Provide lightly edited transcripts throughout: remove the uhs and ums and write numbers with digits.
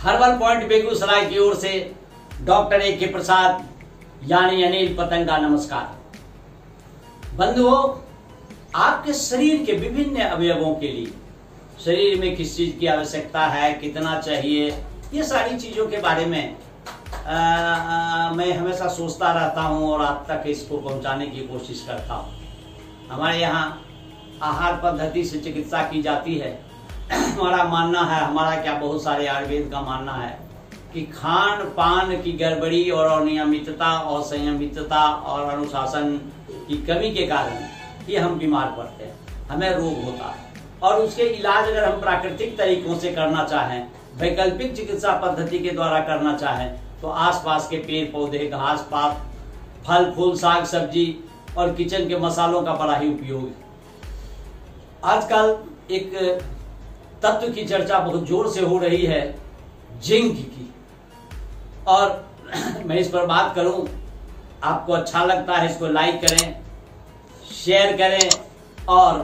Herbal point Begusarai की ओर से doctor A के प्रसाद यानी अनिल पतंगा नमस्कार। बंधुओं, आपके शरीर के विभिन्न अवयवों के लिए शरीर में किस चीज की आवश्यकता है, कितना चाहिए, ये सारी चीजों के बारे में मैं हमेशा सोचता रहता हूं और आप तक इसको पहुंचाने की कोशिश करता हूं। हमारे यहाँ आहार पद्धति से चिकित्सा की जाती है। हमारा मानना है, हमारा क्या बहुत सारे आयुर्वेद का मानना है कि खान पान की गड़बड़ी और अनियमितता और संयमितता और अनुशासन की कमी के कारण ही हम बीमार पड़ते हैं, हमें रोग होता है। और उसके इलाज अगर हम प्राकृतिक तरीकों से करना चाहें, वैकल्पिक चिकित्सा पद्धति के द्वारा करना चाहें, तो आसपास के पेड़ पौधे, घास पात, फल फूल, साग सब्जी और किचन के मसालों का बड़ा ही उपयोग है। आजकल एक तत्व की चर्चा बहुत जोर से हो रही है, जिंक की, और मैं इस पर बात करूं। आपको अच्छा लगता है इसको लाइक करें, शेयर करें, और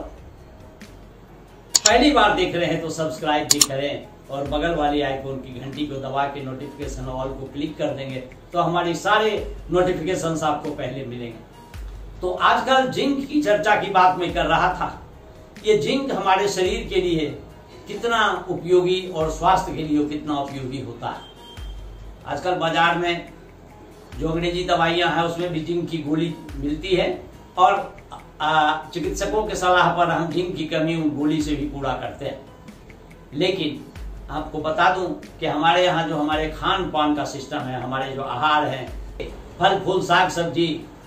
पहली बार देख रहे हैं तो सब्सक्राइब भी करें, और बगल वाली आइकॉन की घंटी को दबा के नोटिफिकेशन ऑल को क्लिक कर देंगे तो हमारी सारे नोटिफिकेशंस आपको पहले मिलेंगे। तो आजकल जिंक की चर्चा की बात मैं कर रहा था। ये जिंक हमारे शरीर के लिए कितना उपयोगी और स्वास्थ्य के लिए कितना उपयोगी होता है। आजकल बाजार में जो अंग्रेजी दवाइयां हैं उसमें भी जिंक की गोली मिलती है, और चिकित्सकों के सलाह पर हम जिंक की कमी उन गोली से भी पूरा करते हैं। लेकिन आपको बता दूं कि हमारे यहाँ जो हमारे खान पान का सिस्टम है, हमारे जो आहार है, फल फूल साग सब्जी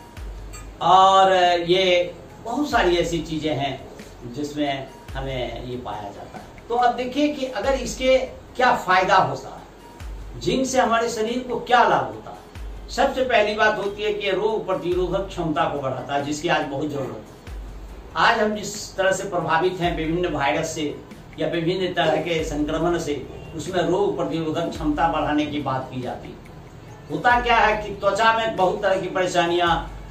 और ये बहुत सारी ऐसी चीजें हैं जिसमें हमें ये पाया जाता है। तो अब देखिए कि अगर इसके क्या फायदा होता है, जिंक से हमारे शरीर को क्या लाभ होता है। सबसे पहली बात होती है कि रोग प्रतिरोधक क्षमता को बढ़ाता है, जिसकी आज बहुत जरूरत है। आज हम जिस तरह से प्रभावित हैं विभिन्न वायरस से या विभिन्न तरह के संक्रमण से, उसमें रोग प्रतिरोधक क्षमता बढ़ाने की बात की जाती है। होता क्या है कि त्वचा में बहुत तरह की परेशानियां,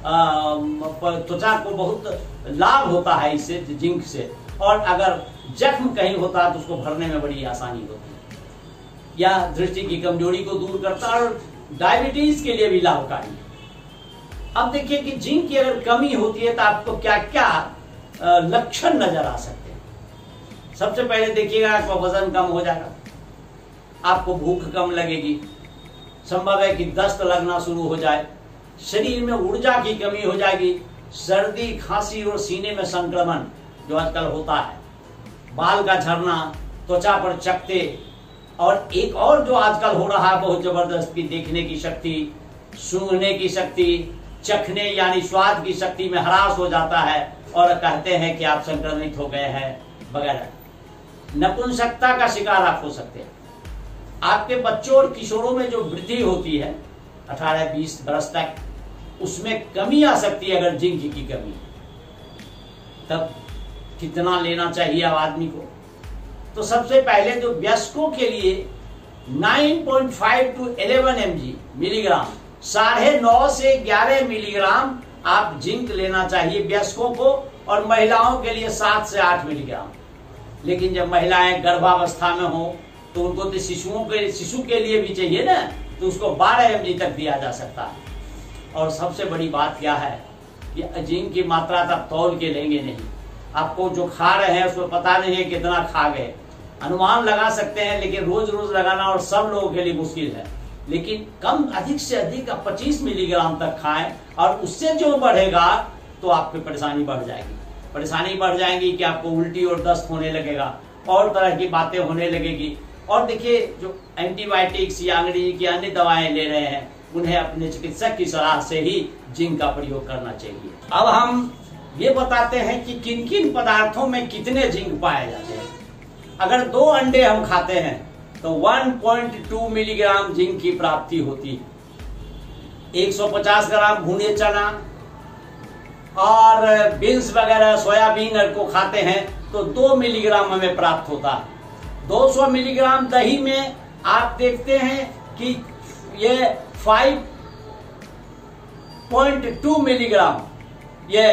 त्वचा को बहुत लाभ होता है इससे, जिंक से, और अगर जख्म कहीं होता है तो उसको भरने में बड़ी आसानी होती है, या दृष्टि की कमजोरी को दूर करता है, और डायबिटीज के लिए भी लाभकारी है। अब देखिए कि जिंक की अगर कमी होती है तो आपको क्या क्या लक्षण नजर आ सकते हैं। सबसे पहले देखिएगा, आपका वजन कम हो जाएगा, आपको भूख कम लगेगी, संभव है कि दस्त लगना शुरू हो जाए, शरीर में ऊर्जा की कमी हो जाएगी, सर्दी खांसी और सीने में संक्रमण जो आजकल होता है, बाल का झड़ना, त्वचा पर चकत्ते, और एक और जो आजकल हो रहा है बहुत जबरदस्त की देखने की शक्ति, सूंघने की शक्ति, चखने यानी स्वाद की शक्ति में ह्रास हो जाता है, और कहते हैं कि आप संक्रमित हो गए हैं वगैरह। नपुंसकता का शिकार आप हो सकते हैं। आपके बच्चों और किशोरों में जो वृद्धि होती है 18-20 वर्ष तक, उसमें कमी आ सकती है अगर जिंक की कमी। तब कितना लेना चाहिए अब आदमी को? तो सबसे पहले जो वयस्कों के लिए 9.5 to 11 मिलीग्राम, 9.5 से 11 मिलीग्राम आप जिंक लेना चाहिए वयस्कों को, और महिलाओं के लिए 7 से 8 मिलीग्राम। लेकिन जब महिलाएं गर्भावस्था में हो तो उनको तो शिशु के लिए भी चाहिए ना, तो उसको 12 mg तक दिया जा सकता है। और सबसे बड़ी बात क्या है कि जिंक की मात्रा तब तौल के लेंगे नहीं। आपको जो खा रहे हैं उसको पता नहीं है कितना खा गए, अनुमान लगा सकते हैं, लेकिन रोज रोज लगाना और सब लोगों के लिए मुश्किल है। लेकिन कम अधिक से अधिक 25 मिलीग्राम तक खाएं, और उससे जो बढ़ेगा तो आपकी परेशानी बढ़ जाएगी। परेशानी बढ़ जाएगी कि आपको उल्टी और दस्त होने लगेगा, और तरह की बातें होने लगेगी। और देखिए, जो एंटीबायोटिक्स या अंग्रेजी की अन्य दवाएं ले रहे हैं, उन्हें अपने चिकित्सक की सलाह से ही जिंक का प्रयोग करना चाहिए। अब हम ये बताते हैं कि किन किन पदार्थों में कितने जिंक पाए जाते हैं। अगर 2 अंडे हम खाते हैं तो 1.2 मिलीग्राम जिंक की प्राप्ति होती है। 150 ग्राम भुने चना और बीन्स वगैरह, सोयाबीन को खाते हैं तो 2 मिलीग्राम हमें प्राप्त होता है। 200 मिलीग्राम दही में आप देखते हैं कि ये 5.2 मिलीग्राम, ये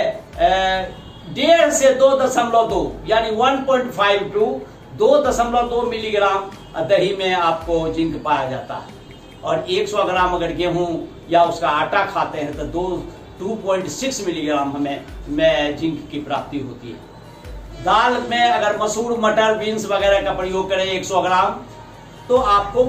1.5 से 2.2 यानी 1.5 to 2.2 मिलीग्राम दही में आपको जिंक पाया जाता है। और 100 ग्राम अगर गेहूं या उसका आटा खाते हैं तो 2.6 मिलीग्राम हमें जिंक की प्राप्ति होती है। दाल में अगर मसूर, मटर, बीन्स वगैरह का प्रयोग करें 100 ग्राम तो आपको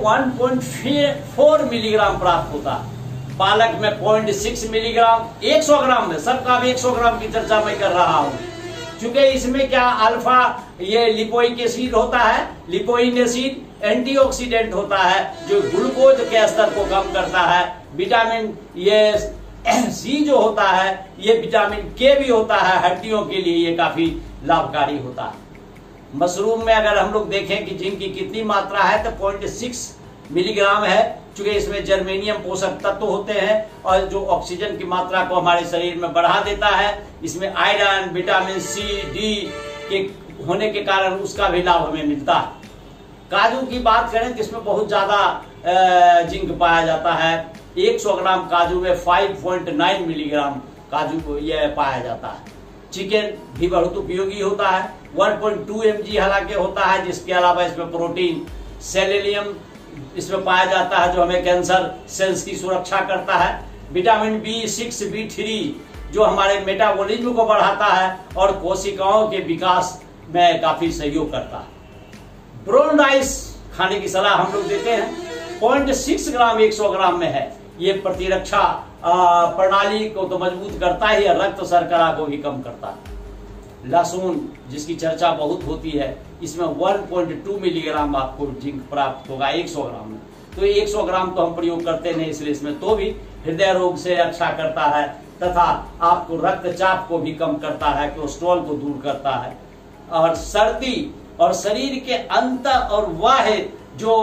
1.4 मिलीग्राम प्राप्त होता है। पालक में 0.6 मिलीग्राम 100 ग्राम में। सबका भी 100 ग्राम की चर्चा मैं कर रहा हूं, क्योंकि इसमें क्या अल्फा ये लिपोइक एसिड होता है। लिपोइन एसिड एंटीऑक्सीडेंट होता है जो ग्लूकोज के स्तर को कम करता है। विटामिन ये सी जो होता है, ये विटामिन के भी होता है, हड्डियों के लिए ये काफी लाभकारी होता है। मशरूम में अगर हम लोग देखें कि जिंक की कितनी मात्रा है तो 0.6 मिलीग्राम है, क्योंकि इसमें जर्मेनियम पोषक तत्व होते हैं और जो ऑक्सीजन की मात्रा को हमारे शरीर में बढ़ा देता है। इसमें आयरन, विटामिन सी, डी के होने के कारण उसका भी लाभ हमें मिलता है। काजू की बात करें तो इसमें बहुत ज्यादा जिंक पाया जाता है। 100 ग्राम काजू में 5.9 मिलीग्राम काजू को यह पाया जाता है। चिकन भी बहुत उपयोगी होता है, 1.2 mg हालांकि होता है, जिसके अलावा इसमें प्रोटीन, सेलेनियम इसमें पाया जाता है जो हमें कैंसर सेल्स की सुरक्षा करता है। विटामिन B6, B3 जो हमारे मेटाबॉलिज्म को बढ़ाता है और कोशिकाओं के विकास में काफी सहयोग करता है। ब्राउन राइस खाने की सलाह हम लोग देते हैं। 0.6 ग्राम 100 ग्राम में है। ये प्रतिरक्षा प्रणाली को तो मजबूत करता ही है, रक्त शर्करा को भी कम करता है। लहसुन जिसकी चर्चा बहुत होती है, इसमें 1.2 मिलीग्राम आपको जिंक प्राप्त होगा 100 ग्राम में। तो 100 ग्राम तो हम प्रयोग करते नहीं, इसलिए इसमें तो भी हृदय रोग से रक्षा करता है तथा आपको रक्तचाप को भी कम करता है, कोलेस्ट्रॉल को दूर करता है और सर्दी और शरीर के अंत और बाह्य जो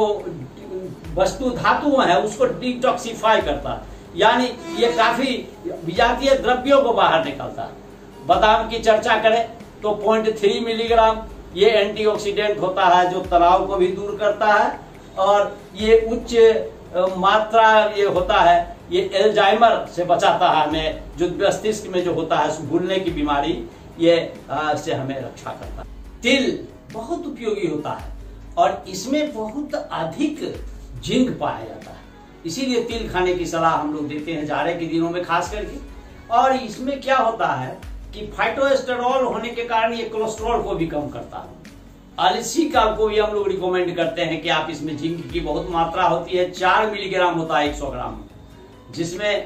वस्तु धातु है उसको डिटॉक्सिफाई करता है, यानी ये काफी विजातीय द्रव्यों को बाहर निकालता है। बादाम की चर्चा करें तो 0.3 मिलीग्राम ये एंटीऑक्सीडेंट होता है जो तनाव को भी दूर करता है और ये उच्च मात्रा ये होता है, ये एल्जाइमर से बचाता है हमें, जो मस्तिष्क में जो होता है भूलने की बीमारी, ये से हमें रक्षा करता है। तिल बहुत उपयोगी होता है और इसमें बहुत अधिक जिंक पाया जाता है, इसीलिए तिल खाने की सलाह हम लोग देते हैं जाड़े के दिनों में खास करके। और इसमें क्या होता है कि फाइटोस्टेरॉल होने के कारण ये कोलेस्ट्रॉल को भी कम करता है। अलसी का को भी हम लोग रिकमेंड करते हैं कि आप इसमें जिंक की बहुत मात्रा होती है, 4 मिलीग्राम होता है 100 ग्राम, जिसमें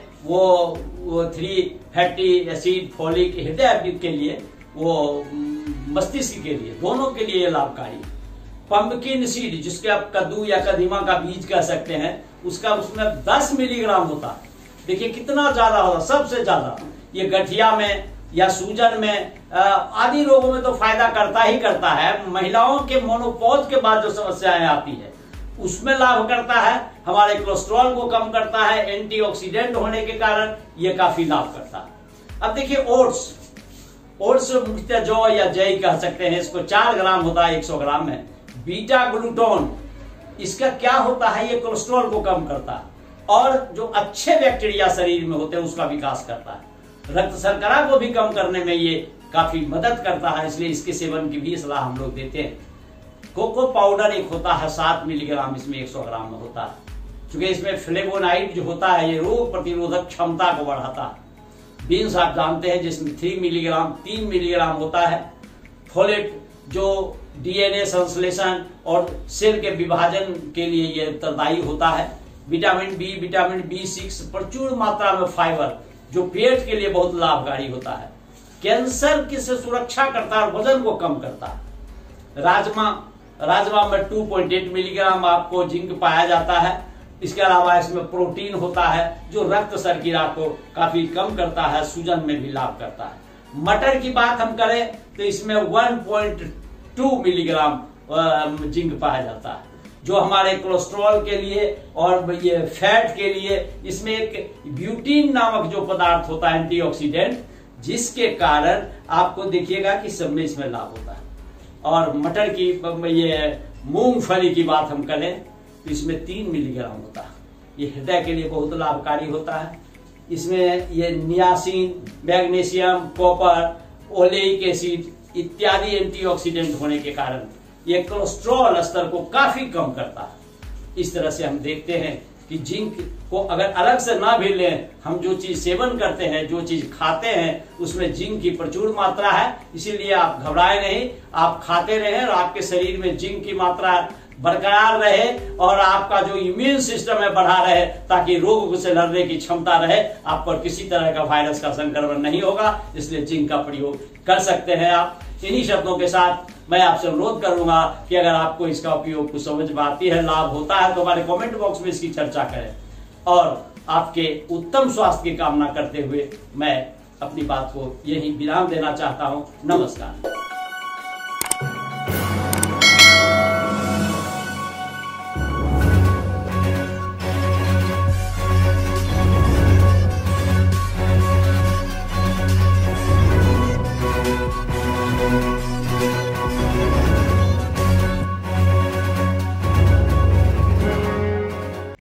वो 3 फैटी एसिड, फोलिक, हृदय के लिए, वो मस्तिष्क के लिए, दोनों के लिए लाभकारी। पंपकिन सीड जिसके आप कद्दू या कदीमा का बीज कह सकते हैं, उसमें 10 मिलीग्राम होता है। देखिए कितना ज्यादा होता, सबसे ज्यादा। ये गठिया में या सूजन में आदि रोगों में तो फायदा करता ही करता है। महिलाओं के मोनोपॉज के बाद जो समस्याएं आती है उसमें लाभ करता है, हमारे कोलेस्ट्रॉल को कम करता है, एंटीऑक्सीडेंट होने के कारण ये काफी लाभ करता है। अब देखिए ओट्स मुख्यतः जौ या जय कह सकते हैं, इसको 4 ग्राम होता है 100 ग्राम में। बीटा ग्लूटोन इसका क्या होता है, ये कोलेस्ट्रॉल को कम करता है और जो अच्छे बैक्टीरिया शरीर में होते हैं उसका विकास करता है, रक्त शर्करा को भी कम करने में ये काफी मदद करता है, इसलिए इसके सेवन की भी सलाह हम लोग देते हैं। कोको पाउडर एक होता है 7 मिलीग्राम, इसमें 100 ग्राम में होता है, क्योंकि इसमें फ्लेवोनाइड जो होता है ये रोग प्रतिरोधक क्षमता को बढ़ाता है। बीन्स आप जानते हैं जिसमें 3 मिलीग्राम होता है। फोलेट जो डीएनए संश्लेषण और सेल के विभाजन के लिए ये उत्तरदायी होता है। विटामिन बी, विटामिन B6, प्रचुर मात्रा में फाइबर जो पेट के लिए बहुत लाभकारी होता है, कैंसर की से सुरक्षा करता है और वजन को कम करता है। राजमा में 2.8 मिलीग्राम आपको जिंक पाया जाता है। इसके अलावा इसमें प्रोटीन होता है जो रक्त शर्करा को काफी कम करता है, सूजन में भी लाभ करता है। मटर की बात हम करें तो इसमें 1.2 मिलीग्राम जिंक पाया जाता है, जो हमारे कोलेस्ट्रॉल के लिए और ये फैट के लिए। इसमें एक ब्यूटीन नामक जो पदार्थ होता है एंटीऑक्सीडेंट, जिसके कारण आपको देखिएगा कि सब में इसमें लाभ होता है। और मटर की ये मूंगफली की बात हम करें तो इसमें 3 मिलीग्राम होता है, ये हृदय के लिए बहुत लाभकारी होता है। इसमें ये niacin, magnesium, copper, oleic acid इत्यादि एंटीऑक्सीडेंट होने के कारण ये कोलेस्ट्रॉल स्तर को काफी कम करता है। इस तरह से हम देखते हैं कि जिंक को अगर अलग से ना भी लें, हम जो चीज सेवन करते हैं, जो चीज खाते हैं, उसमें जिंक की प्रचुर मात्रा है। इसीलिए आप घबराए नहीं, आप खाते रहें और आपके शरीर में जिंक की मात्रा बरकरार रहे और आपका जो इम्यून सिस्टम है बढ़ा रहे, ताकि रोग से लड़ने की क्षमता रहे, आप पर किसी तरह का वायरस का संक्रमण नहीं होगा। इसलिए जिंक का प्रयोग कर सकते हैं आप। इन्हीं शब्दों के साथ मैं आपसे अनुरोध करूंगा कि अगर आपको इसका उपयोग कुछ समझ में आती है, लाभ होता है, तो हमारे कमेंट बॉक्स में इसकी चर्चा करें। और आपके उत्तम स्वास्थ्य की कामना करते हुए मैं अपनी बात को यही विराम देना चाहता हूं। नमस्कार।